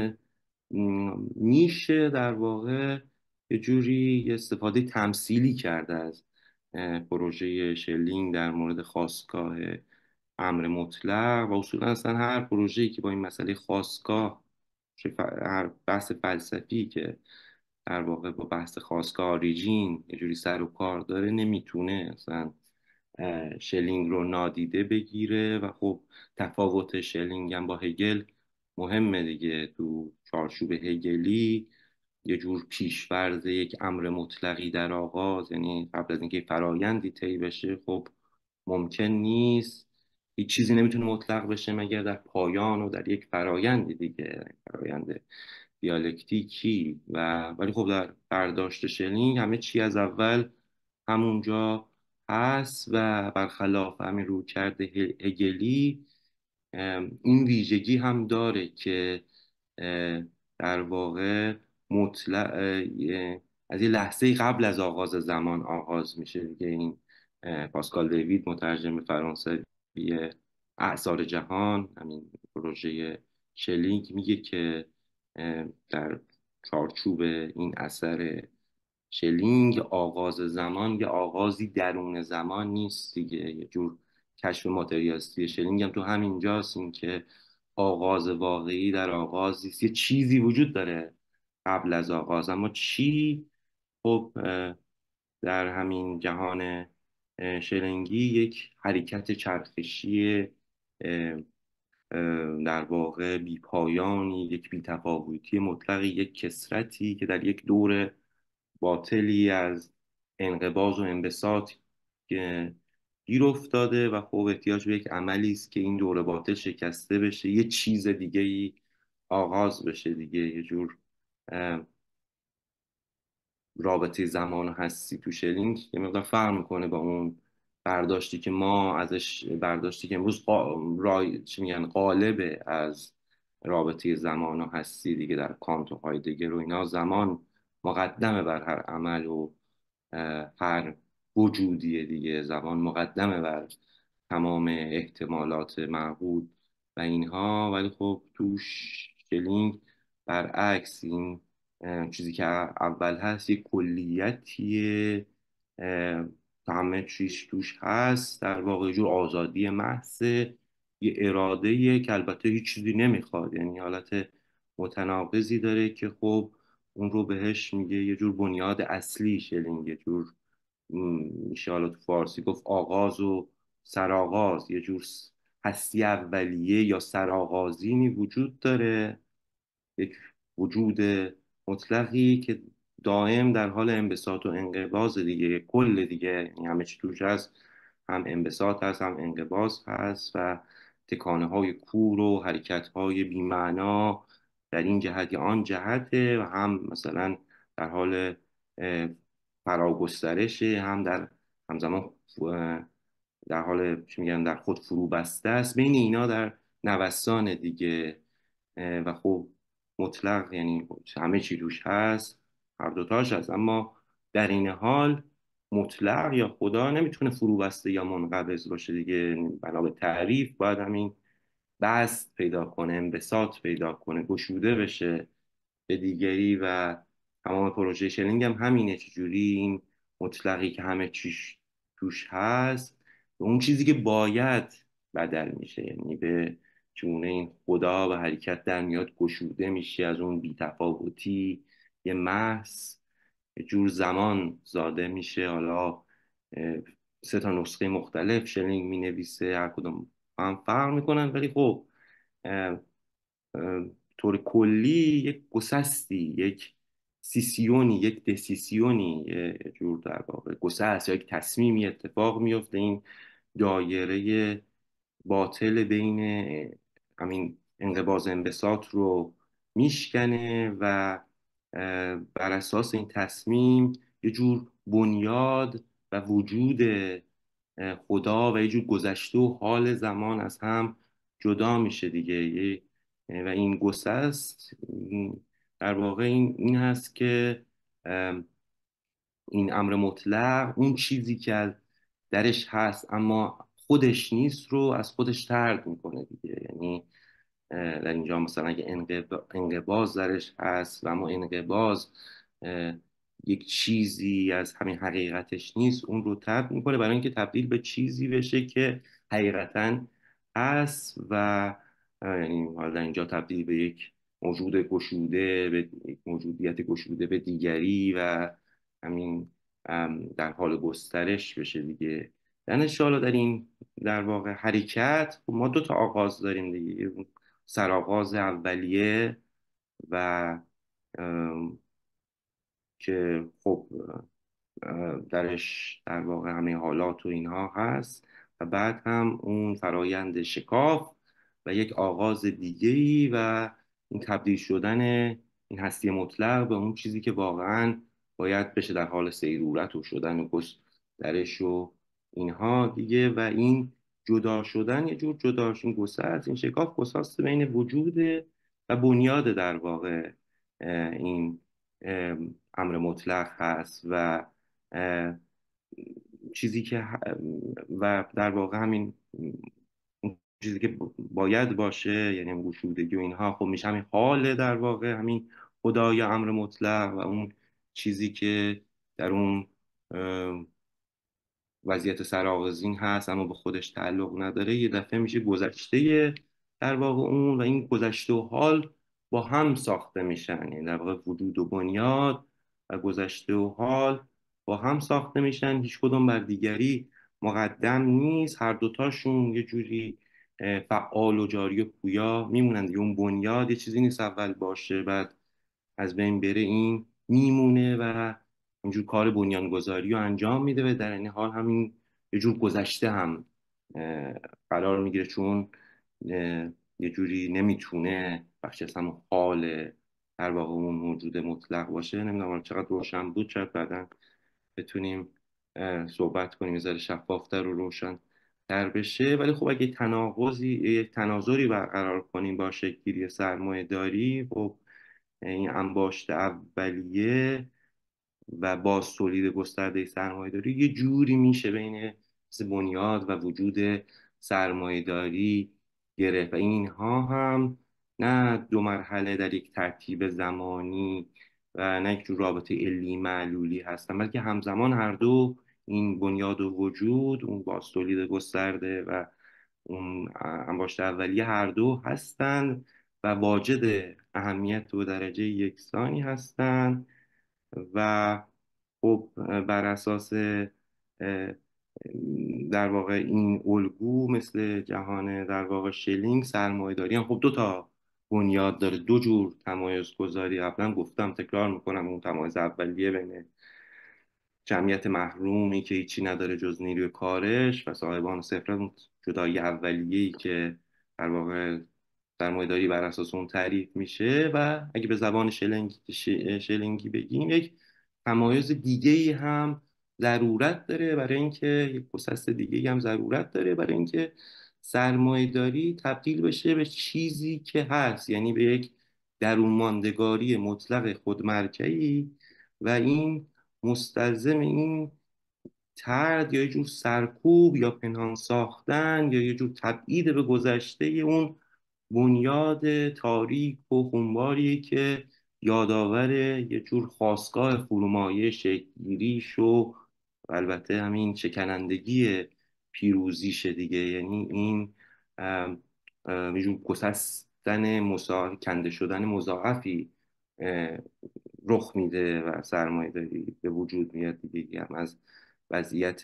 میشه در واقع یه جوری یه استفاده تمثیلی کرده از پروژه شلینگ در مورد خاستگاه امر مطلق. و اصولا اصلا هر پروژه‌ای که با این مسئله خاستگاه، هر بحث فلسفی که در واقع با بحث خاستگاه اوریجین یه جوری سر و کار داره، نمیتونه اصلا شلینگ رو نادیده بگیره. و خب تفاوت شلینگ هم با هگل مهمه دیگه. تو چارچوب هگلی یه جور پیش‌فرض یک امر مطلقی در آغاز، یعنی قبل از اینکه فرایندی طی بشه خب ممکن نیست، هیچ چیزی نمیتونه مطلق بشه مگر در پایان و در یک فرایندی دیگه، فرایند دیالکتیکی. ولی خب در برداشت شلینگ همه چی از اول همونجا هست و برخلاف همین رویکرد هگلی این ویژگی هم داره که اه، در واقع مطلق از یه لحظه قبل از آغاز زمان آغاز میشه دیگه. این پاسکال دیوید مترجم فرانسوی اعصار جهان، همین پروژه شلینگ، میگه که در چارچوب این اثر شلینگ آغاز زمان یه آغازی درون زمان نیست دیگه، یه جور کشف ماتریالیستی شلینگ هم تو همین جاست، این که آغاز واقعی در آغاز نیست، یه چیزی وجود داره قبل از آغاز، اما چی؟ خب در همین جهان شلنگی یک حرکت چرخشی در واقع بیپایانی، یک بیتفاوتی مطلقی، یک کسرتی که در یک دور باطلی از انقباض و انبساط که گیر افتاده و خب احتیاج به یک عملی است که این دور باطل شکسته بشه، یه چیز دیگه ای آغاز بشه دیگه، یه جور رابطه زمان و هستی تو شلینگ یه مقدار فرق میکنه با اون برداشتی که ما ازش، برداشتی که امروز چی میگن غالبه از رابطه زمان و هستی دیگه. در کانت و هایدگر و اینا زمان مقدمه بر هر عمل و هر وجودیه دیگه، زمان مقدمه بر تمام احتمالات معقول و اینها. ولی خب تو شلینگ برعکس، این چیزی که اول هست یک کلیتیه، همه چیز توش هست، در واقع یه جور آزادی محضه، یه اراده که البته هیچ چیزی نمیخواد، یعنی حالت متناقضی داره که خب اون رو بهش میگه یه جور بنیاد اصلی شلینگ، یه جور میشه حالا تو فارسی گفت آغاز و سرآغاز، یه جور هستی اولیه یا سرآغازینی وجود داره، یک وجود مطلقی که دائم در حال انبساط و انقباض دیگه، کل دیگه، یعنی همه چی توش هست، هم انبساط هست هم انقباض هست و تکانه های کور و حرکت های بی‌معنا در این جهت یا آن جهته، و هم مثلا در حال اه، فراگسترشه، هم در همزمان در حال چی میگن در خود فرو بسته است، بین اینا در نوسان دیگه. و خب مطلق یعنی همه چی روش هست، هر دوتاش هست، اما در این حال مطلق یا خدا نمیتونه فرو بسته یا منقبض باشه دیگه، بنا به تعریف باید همین بست پیدا کنه، انبساط پیدا کنه، گشوده بشه به دیگری. و تمام پروژه شلینگ هم همینه، چجوری این مطلقی که همه چیش توش هست به اون چیزی که باید بدل میشه، یعنی به چونه این خدا و حرکت در میاد، گشوده میشه از اون بیتفاوتی، یه محض یه جور زمان زاده میشه. حالا سه تا نسخه مختلف شلینگ مینویسه، هر کدوم هم فرق میکنن، ولی خب طور کلی یک گسستی، یک سیسیونی، یک دسیسیونی، یه جور در واقع گسست یا یک تصمیمی اتفاق میفته، این دایره باطل بین همین انقباض انبساط رو میشکنه و بر اساس این تصمیم یه جور بنیاد و وجود خدا و یه جور گذشته و حال زمان از هم جدا میشه دیگه. و این گسست در واقع این هست که این امر مطلق، اون چیزی که درش هست اما خودش نیست رو از خودش طرد میکنه دیگه. یعنی در اینجا مثلا اگه انقباض درش هست و اما انقباض اه، یک چیزی از همین حقیقتش نیست، اون رو طرد میکنه برای اینکه تبدیل به چیزی بشه که حقیقتا هست. و یعنی حالا در اینجا تبدیل به یک موجود گشوده، به یک موجودیت گشوده به دیگری و همین در حال گسترش بشه دیگه. در انشاءالله در این در واقع حرکت خب ما دو تا آغاز داریم دیگه، سرآغاز اولیه و ام، که خب درش در واقع همه حالات و اینها هست، و بعد هم اون فرایند شکاف و یک آغاز دیگه‌ای و این تبدیل شدن این هستی مطلق به اون چیزی که واقعا باید بشه در حال سیرورت و شدن و درش و اینها دیگه. و این جدا شدن یه جور جداشون گسست، این شکاف گسست بین وجود و بنیاد در واقع این اه، امر مطلق هست و اه، چیزی که و در واقع همین اون چیزی که باید باشه، یعنی هم گشودگی و اینها، خب میشه همین حال در واقع همین خدا یا امر مطلق. و اون چیزی که در اون وضعیت سرآغازین هست اما به خودش تعلق نداره، یه دفعه میشه گذشته در واقع اون. و این گذشته و حال با هم ساخته میشن، یعنی در واقع وجود و بنیاد و گذشته و حال با هم ساخته میشن، هیچ کدوم بر دیگری مقدم نیست، هر دوتاشون یه جوری فعال و جاری و پویا میمونن. اون بنیاد یه چیزی نیست اول باشه بعد از بین بره، این میمونه و اینجور کار بنیانگذاری رو انجام میده و در این حال همین یه جور گذشته هم اه، قرار میگیره، چون یه جوری نمیتونه بخشی از همون حال در واقع اون موجود مطلق باشه. نمیدونم چقدر روشن بود، شاید بعدا بتونیم صحبت کنیم یه ذره شفافتر و روشن تر بشه. ولی خب اگه یک تناظری برقرار کنیم با شکلگیری سرمایه داری، خب این انباشت اولیه و باز تولید گسترده سرمایه‌داری یه جوری میشه بین بنیاد و وجود سرمایه‌داری گرفت. و اینها هم نه دو مرحله در یک ترتیب زمانی و نه یک جور رابطه علی معلولی هستن، بلکه همزمان هر دو، این بنیاد و وجود، اون باز تولید گسترده و اون انباشت اولیه، هر دو هستند و واجد اهمیت و درجه یکسانی هستند. و خب بر اساس در واقع این الگو، مثل جهان در واقع شلینگ، سرمایه‌داری هم خب دو تا بنیاد داره، دو جور تمایز گذاری. قبلا گفتم، تکرار میکنم، اون تمایز اولیه بین جمعیت محرومی که هیچی نداره جز نیروی کارش و صاحبان ثروت، اون جدایی اولیه‌ای که در واقع سرمایه‌داری بر اساس اون تعریف میشه. و اگه به زبان شلنگی بگیم، یک تمایز دیگه ای هم ضرورت داره برای اینکه، یک گسست دیگه ای هم ضرورت داره برای اینکه سرمایه‌داری تبدیل بشه به چیزی که هست، یعنی به یک درونماندگاری مطلق خودمرجعی. و این مستلزم این ترد یا یه جور سرکوب یا پنهان ساختن یا یه جور تبعید به گذشته اون بنیاد تاریک و خونباریه که یادآور یه جور خاستگاه فرومایه شکل‌گیریش و البته همین شکنندگی پیروزیشه دیگه. یعنی این یه جور گسستن کنده شدن مضاعفی رخ میده و سرمایه داری به وجود میاد دیگه، هم از وضعیت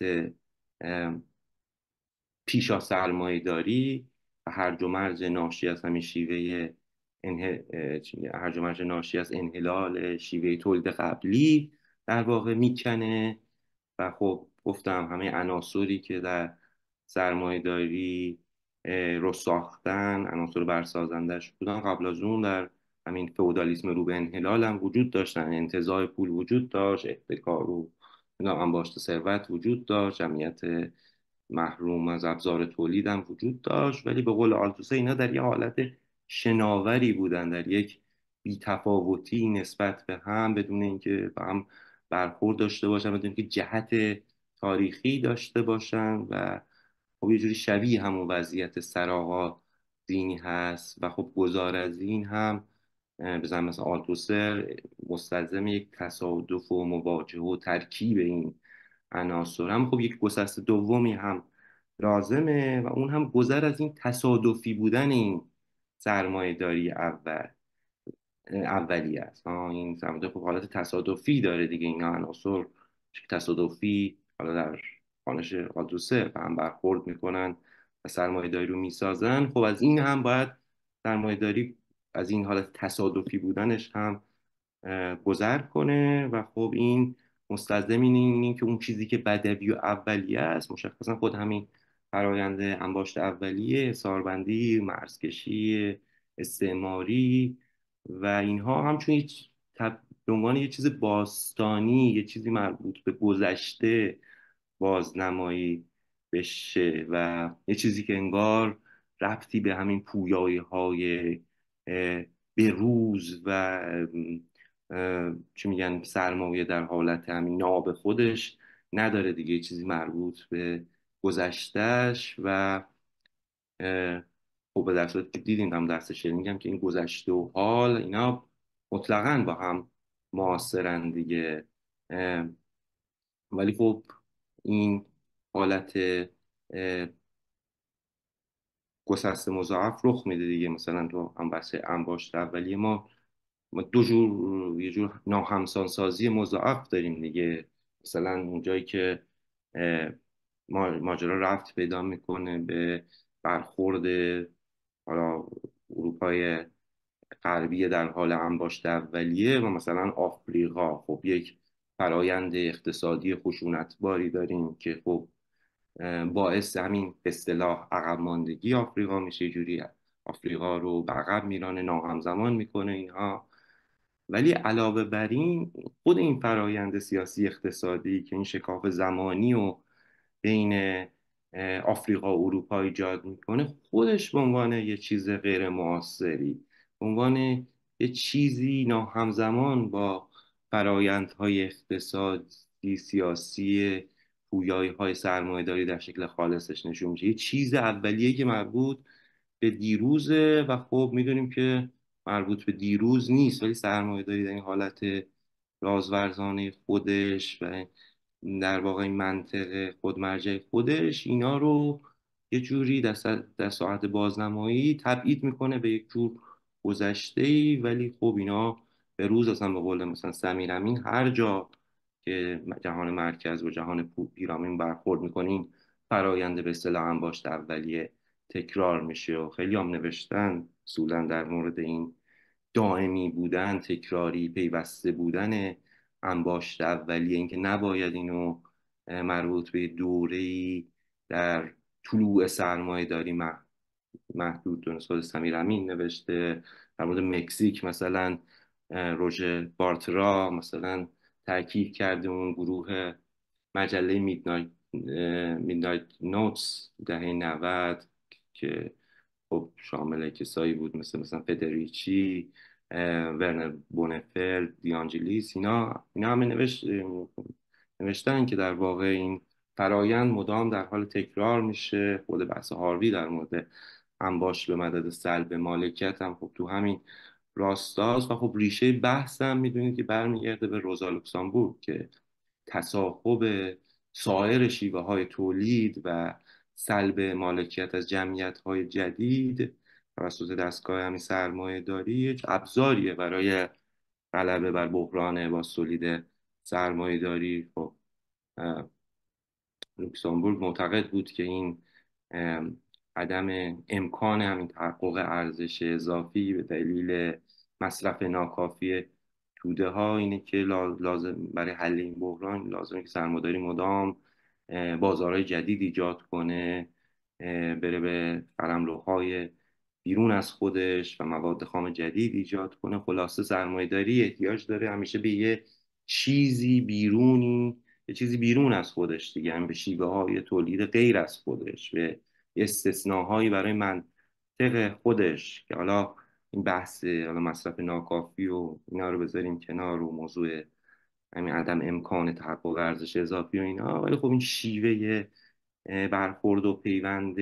پیشا سرمایه داری و هرج و مرج ناشی از همین شیوه هرج و مرج ناشی از انحلال شیوه تولید قبلی در واقع میکنه. و خب گفتم همه عناصری که در سرمایه داری رو ساختن، عناصر برسازندش بودن، قبل از اون در همین فئودالیسم رو به انحلال هم وجود داشتن. انتزاع پول وجود داشت، احتکار و انباشت ثروت وجود داشت، جمعیت محروم از ابزار تولید هم وجود داشت. ولی به قول آلتوسه اینا در یه حالت شناوری بودن، در یک بیتفاوتی نسبت به هم، بدون اینکه به هم برخورد داشته باشن، بدون اینکه جهت تاریخی داشته باشن. و خب یه جوری شبیه همون وضعیت سرآغا دینی هست. و خب گذار از این هم بزن مثلا آلتوسر مستلزم یک تصادف و مواجهه و ترکیب این عناصر هم، خب یک گسست دومی هم لازمه و اون هم گذر از این تصادفی بودن این سرمایه داری اولیه است. این سرمایه خب حالت تصادفی داره دیگه، این عناصر تصادفی حالا در خانش آلتوسر به هم برخورد میکنن و سرمایه داری رو میسازن. خب از این هم باید سرمایه داری از این حالت تصادفی بودنش هم گذر کنه. و خب این مستلزم اینه که اون چیزی که بدوی و اولیه است، مشخصا خود همین فرایند انباشت اولیه، ساربندی، مرزکشی استعماری و اینها، همچون به عنوان یه چیز باستانی، یه چیزی مربوط به گذشته بازنمایی بشه و یه چیزی که انگار ربطی به همین پویایی های به روز و چی میگن سرمایه در حالت همین ناب خودش نداره دیگه. یه چیزی مربوط به گذشتهش و اه، خب به در صورتی که دیدیم هم درس شعر که این گذشته و حال اینا مطلقاً با هم معاصرن دیگه. اه، ولی خب این حالت گسسته مضاعف رخ میده دیگه. مثلا تو هم بحث انباشت اولیه ما دو جور، یه جور ناهمسان سازی مضاعف داریم دیگه. مثلا اونجایی که اه، ماجرا رفت پیدا میکنه به برخورد حالا اروپای غربی در حال انباشت اولیه و مثلا آفریقا، خب یک فرایند اقتصادی خشونتباری داریم که خب باعث همین به اصطلاح عقب ماندگی آفریقا میشه. یه جوری آفریقا رو به عقب میرانه، ناهمزمان میکنه اینها. ولی علاوه بر این، خود این فرایند سیاسی اقتصادی که این شکاف زمانی و بین آفریقا و اروپا ایجاد میکنه، خودش به عنوان یه چیز غیر معاصری، به عنوان یه چیزی ناهمزمان با فرایندهای اقتصادی سیاسی پویایی های سرمایه‌داری در شکل خالصش نشون میشه. یه چیز اولیه که مربوط به دیروزه و خب میدونیم که مربوط به دیروز نیست، ولی سرمایه‌داری در این حالت رازورزانه خودش و در واقع این منطق خودمرجع خودش اینا رو یه جوری در ساعت بازنمایی تبعید میکنه به یک جور گذشته ای. ولی خب اینا به روز اصلا به قول مثلا سمیر امین هر جا که جهان مرکز و جهان پیرامون برخورد میکنین فراینده به اصطلاح انباشت اولیه تکرار میشه. و خیلی هم نوشتن اصولا در مورد این دائمی بودن، تکراری، پیوسته بودن انباشت اولیه، اینکه نباید اینو مربوط به دوره‌ای در طلوع سرمایه داری محدود دونست. خود سمیر امین نوشته در مورد مکزیک مثلا. روژر بارترا مثلا تاکید کرده اون گروه مجله میدنایت نوتس دهه 90 که خب شامل کسایی بود مثلا فدریچی، ورنر بونفلد، دیانجلیس. اینا همه نوشتن که در واقع این فرایند مدام در حال تکرار میشه. خود بحث هاروی در مورد انباش به مدد سلب مالکیت هم خب تو همین راستاست. و خب ریشه بحث هم میدونید که برمیگرده به روزا لوکسامبورگ که تصاحب سایر شیوه های تولید و سلب مالکیت از جمعیت های جدید توسط دستگاه همین سرمایه داری یک ابزاریه برای غلبه بر بحران با تولید سرمایه داری. خب لوکسامبورگ معتقد بود که این عدم امکان همین تحقق ارزش اضافی به دلیل مصرف ناکافی توده ها اینه که لازم برای حل این بحران لازمه که سرمایه‌داری مدام بازارهای جدید ایجاد کنه، بره به قلمروهای بیرون از خودش و مواد خام جدید ایجاد کنه. خلاصه سرمایه‌داری احتیاج داره همیشه به یه چیزی بیرونی، یه چیزی بیرون از خودش دیگه، هم به شیوه های تولید غیر از خودش، به استثناهایی برای منطق خودش. که حالا این بحث حالا مصرف ناکافی و اینا رو بذاریم کنار و موضوع همین عدم امکان تحقق ارزش اضافی و اینا، ولی خب این شیوه برخورد و پیوند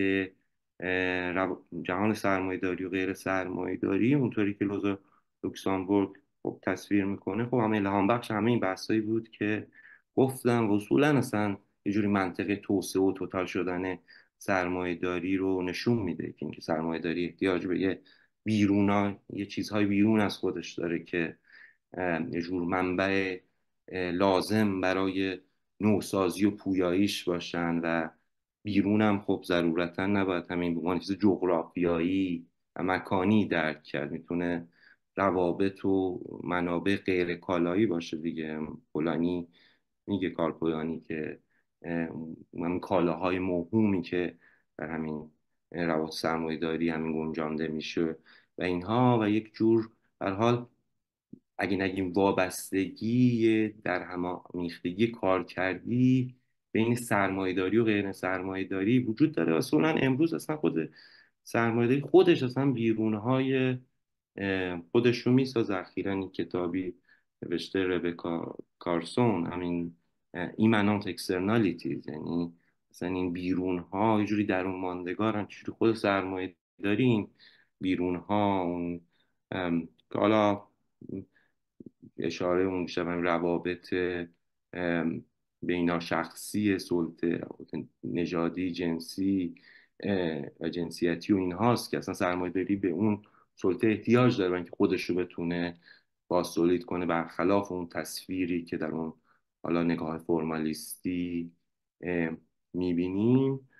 جهان سرمایه‌داری و غیر سرمایه‌داری اونطوری که لوکسامبورگ خب تصویر میکنه، خب همه الهام بخش همه این بحثایی بود که گفتم. اصولا اصلا یه جوری منطقه توسعه و توتال شدن سرمایه‌داری رو نشون میده که اینکه سرمایه‌داری احتیاج به یه چیزهای بیرون از خودش داره که یه جور منبع لازم برای نوسازی و پویاییش باشن. و بیرونم خب ضرورتا نباید همین به عنوان چیز جغرافیایی و مکانی درک کرد. میتونه روابط و منابع غیر کالایی باشه دیگه. پولانی میگه، کار پولانی، که همین کالاهای موهومی که در همین روابط سرمایه داری همین گنجانده میشه و اینها، و یک جور هر حال اگه نگیم وابستگی، در هم میختگی کار کردی بین سرمایه‌داری و غیر سرمایه‌داری وجود داره. اصولا امروز اصلا خود سرمایه‌داری خودش اصلا بیرونهای خودش رو میسازه. اخیراً این کتابی نوشته ربکا کارسون، همین ایمنانت اکسترنالیتیز، یعنی مثلا این بیرون ها یه جوری درون ماندگارن، چجوری خود سرمایه دارین بیرون ها اون که حالا اشاره اون میشه به روابط بینا شخصی، سلطه، روابط نژادی، جنسی و جنسیتی و اینهاست که اصلا سرمایه‌داری به اون سلطه احتیاج داره برای اینکه خودش رو بتونه باستولید کنه، برخلاف اون تصویری که در اون حالا نگاه فرمالیستی میبینیم.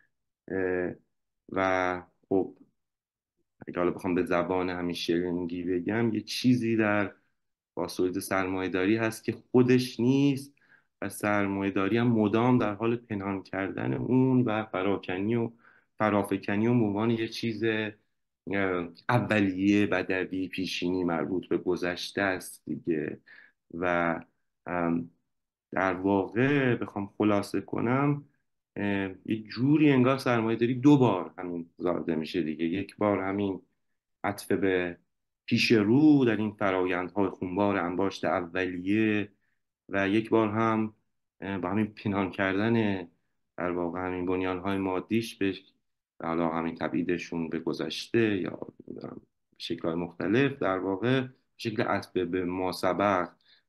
و خب اگه حالا بخوام به زبان همین شیرینگی بگم، یه چیزی در بازتولید سرمایه داری هست که خودش نیست و سرمایه داری هم مدام در حال پنهان کردن اون و فراکنی و فرافکنی و عنوان یه چیز اولیه، بدوی، پیشینی، مربوط به گذشته است دیگه. و در واقع بخوام خلاصه کنم، یه جوری انگار سرمایه داری دو بار همین زاده میشه دیگه. یک بار همین عطف به پیش رو در این فرایندهای خونبار انباشت اولیه، و یک بار هم با همین پنهان کردن در واقع همین بنیانهای مادیش به حالا همین تبعیدشون به گذشته یا به شکل‌های مختلف، در واقع شکل عطف به ماسبق.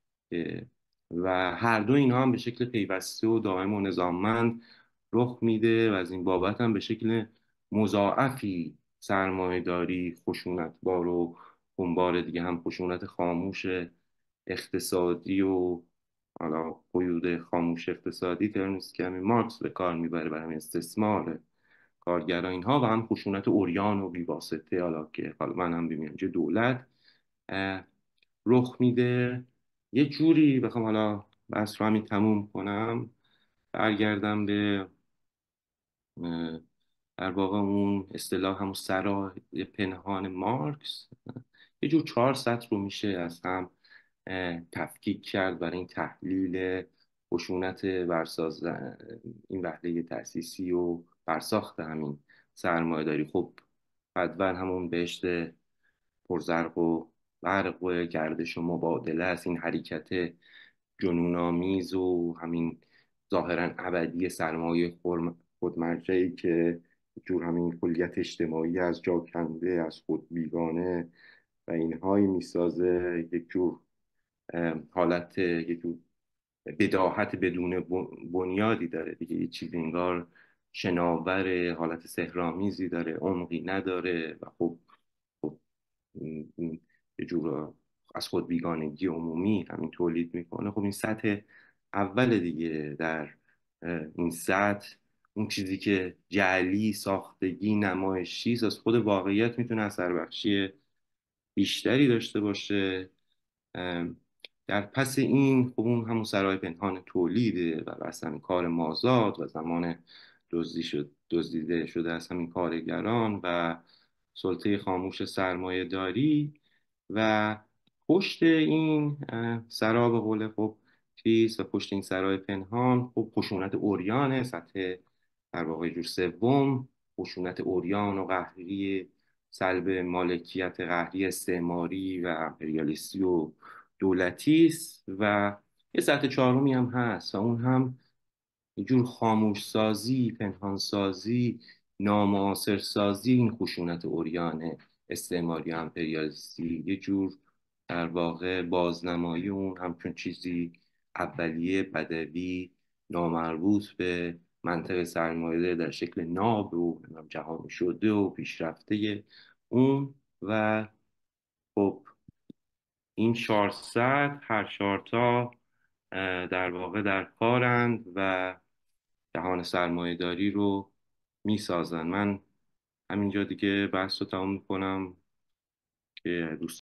و هر دو اینها هم به شکل پیوسته و دائم و نظاممند رخ میده و از این بابت هم به شکل مضاعفی سرمایه‌داری خشونتبار و خونبار دیگه، هم خشونت خاموش اقتصادی و حالا قیود خاموش اقتصادی، ترمیست که همین مارکس به کار میبره برای همین استثمار کارگران اینها، و هم خشونت اوریان و بیواسطه، حالا که حالا من هم ببینم چه دولت رخ میده. یه جوری بخوام حالا بحث رو همین تموم کنم، برگردم به در واقع اون اصطلاح همون سرای پنهان مارکس. یه جور 4 سطر رو میشه از هم تفکیک کرد برای این تحلیل خشونت برساز این وحله تأسیسی و برساخت همین سرمایه داری. خب بعد همون بهشت پرزرق و برق و گردش و مبادله است، این حرکت جنونآمیز و همین ظاهرا ابدی سرمایه خودمرجعی که جور همین کلیت اجتماعی از جا کنده، از خود بیگانه و اینهایی میسازه، یک جور حالت، یک جور بداهت بدون بنیادی داره دیگه. یه چیزی انگار شناور، حالت سحرآمیزی داره، عمقی نداره و خب یه جور از خود بیگانگی عمومی همین تولید میکنه. خب این سطح اول دیگه. در این سطح اون چیزی که جعلی، ساختگی، نمایشی از خود واقعیت میتونه اثر بخشی بیشتری داشته باشه. در پس این خب اون همون سرای پنهان تولیده و بس همین کار مازاد و زمان دزدیده شده از همین کارگران و سلطه خاموش سرمایه داری. و پشت این سرا به قول خب چیز، و پشت این سرای پنهان خب خشونت عریان سطح در واقع جور سوم، خشونت عریان و قهری، سلب مالکیت قهری استعماری و امپریالیستی و دولتی است. و یه سطح چهارمی هم هست و اون هم یه جور خاموش سازی، پنهان سازی، نامعاصر سازی این خشونت عریان استعماری و امپریالیستی، یه جور در واقع بازنمایی اون همچون چیزی اولیه، بدوی، نامربوط به منطق سرمایه‌داری در شکل ناب و جهانی شده و پیشرفته اون. و خب این 400 هر 4 تا در واقع در کارند و جهان سرمایه داری رو میسازن. من همینجا دیگه بحث رو تمام میکنم که دوست